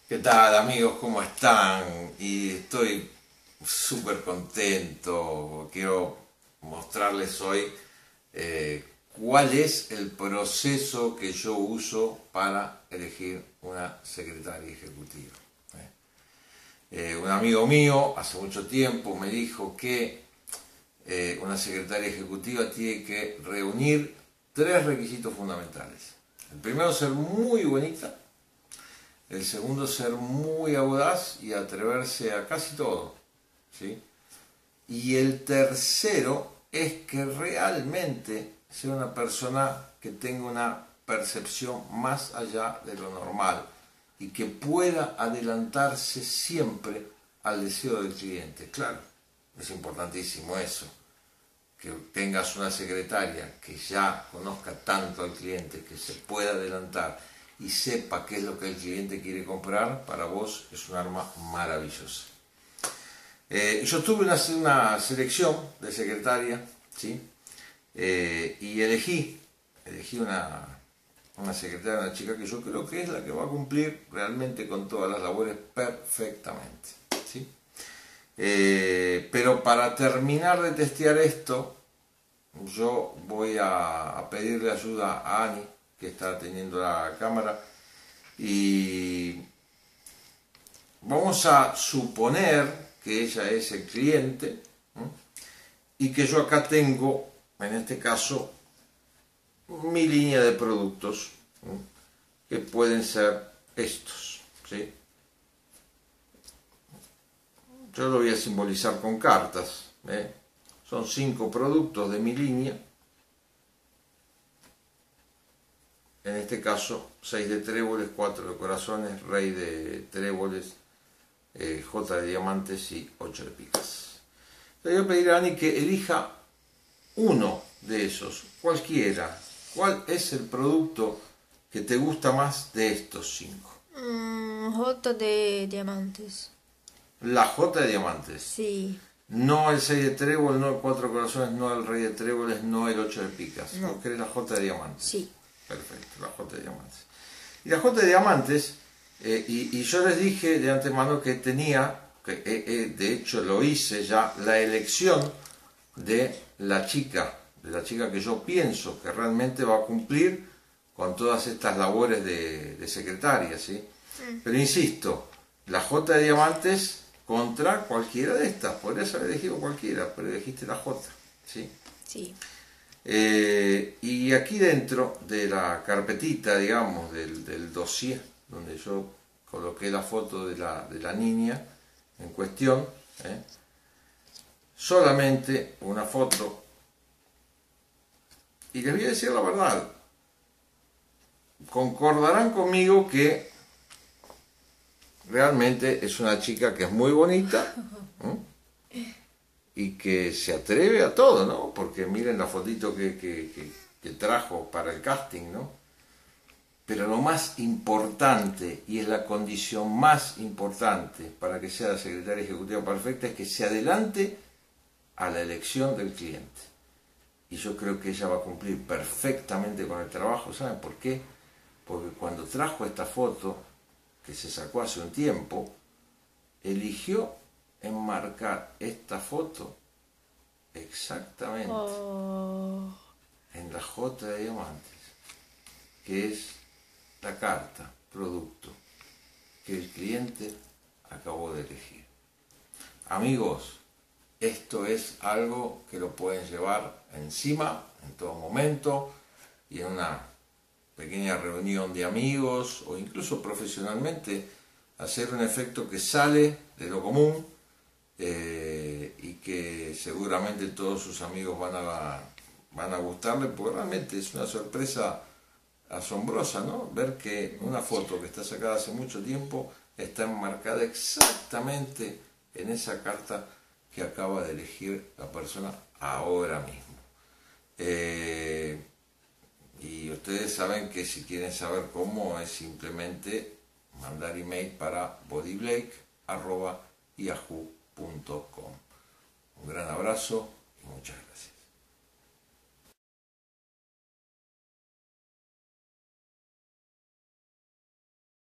¿Qué tal, amigos? ¿Cómo están? Y estoy súper contento. Quiero mostrarles hoy cuál es el proceso que yo uso para elegir una secretaria ejecutiva. Un amigo mío hace mucho tiempo me dijo que una secretaria ejecutiva tiene que reunir tres requisitos fundamentales. El primero, ser muy bonita. El segundo, ser muy audaz y atreverse a casi todo, ¿sí? Y el tercero es que realmente sea una persona que tenga una percepción más allá de lo normal y que pueda adelantarse siempre al deseo del cliente. Claro, es importantísimo eso, que tengas una secretaria que ya conozca tanto al cliente, que se pueda adelantar y sepa qué es lo que el cliente quiere comprar. Para vos es un arma maravillosa. Yo tuve una selección de secretaria, ¿sí? Y elegí una secretaria, una chica que yo creo que es la que va a cumplir realmente con todas las labores perfectamente, ¿sí? Pero para terminar de testear esto, yo voy a pedirle ayuda a Ani, que está teniendo la cámara, y vamos a suponer que ella es el cliente, ¿no? Y que yo acá tengo, en este caso, mi línea de productos, ¿no? Que pueden ser estos, ¿sí? Yo lo voy a simbolizar con cartas, ¿eh? Son 5 productos de mi línea. En este caso, 6 de tréboles, 4 de corazones, rey de tréboles, J de diamantes y 8 de picas. Le voy a pedir a Ani que elija uno de esos, cualquiera. ¿Cuál es el producto que te gusta más de estos 5? J de diamantes. La J de diamantes. Sí. No el 6 de trébol, no el 4 de corazones, no el rey de tréboles, no el 8 de picas. No. ¿Vos querés la J de diamantes? Sí. Perfecto, la J de diamantes. Y la J de diamantes, y yo les dije de antemano que tenía, de hecho lo hice ya, la elección de la chica que yo pienso que realmente va a cumplir con todas estas labores de secretaria, ¿sí? Pero insisto, la J de diamantes contra cualquiera de estas. Podrías haber elegido cualquiera, pero elegiste la J, ¿sí? Sí. Y aquí dentro de la carpetita, digamos, del dossier, donde yo coloqué la foto de la niña en cuestión, solamente una foto. Y les voy a decir la verdad, concordarán conmigo que realmente es una chica que es muy bonita, y que se atreve a todo, ¿no? Porque miren la fotito que trajo para el casting, ¿no? Pero lo más importante, y es la condición más importante para que sea la secretaria ejecutiva perfecta, es que se adelante a la elección del cliente. Y yo creo que ella va a cumplir perfectamente con el trabajo. ¿Saben por qué? Porque cuando trajo esta foto, que se sacó hace un tiempo, eligió enmarcar esta foto exactamente en la J de diamantes, que es la carta, producto, que el cliente acabó de elegir. Amigos, esto es algo que lo pueden llevar encima en todo momento y en una pequeña reunión de amigos o incluso profesionalmente, hacer un efecto que sale de lo común, y que seguramente todos sus amigos van a gustarle, porque realmente es una sorpresa asombrosa, ¿no? Ver que una foto que está sacada hace mucho tiempo está enmarcada exactamente en esa carta que acaba de elegir la persona ahora mismo. Y ustedes saben que si quieren saber cómo, es simplemente mandar email para bodyblake@yahoo.com. Un gran abrazo y muchas gracias.